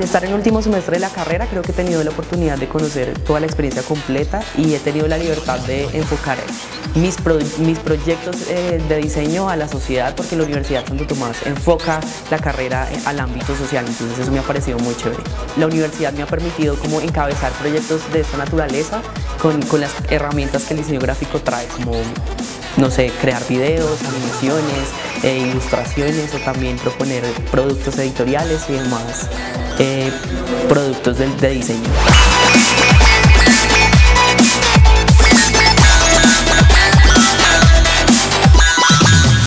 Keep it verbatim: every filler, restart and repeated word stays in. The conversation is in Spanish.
estar en el último semestre de la carrera creo que he tenido la oportunidad de conocer toda la experiencia completa y he tenido la libertad de enfocar mis, pro, mis proyectos eh, de diseño a la sociedad, porque la Universidad Santo Tomás enfoca la carrera al ámbito social, entonces eso me ha parecido muy chévere. La universidad me ha permitido como encabezar proyectos de esta naturaleza con, con las herramientas que el diseño gráfico trae, como no sé, crear videos, animaciones, eh, ilustraciones o también proponer productos editoriales y demás eh, productos de, de diseño.